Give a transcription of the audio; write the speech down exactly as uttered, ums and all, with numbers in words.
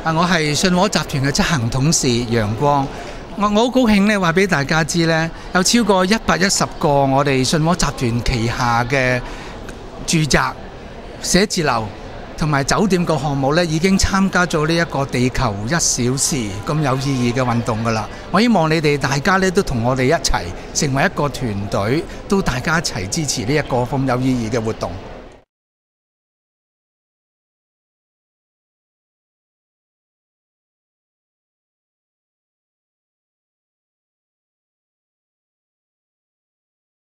啊，我係信和集團嘅執行董事楊光。我我好高興咧，話俾大家知咧，有超過一百一十個我哋信和集團旗下嘅住宅、寫字樓同埋酒店個項目咧，已經參加咗呢一個地球一小時咁有意義嘅運動㗎啦。我希望你哋大家咧都同我哋一齊成為一個團隊，都大家一齊支持呢一個咁有意義嘅活動。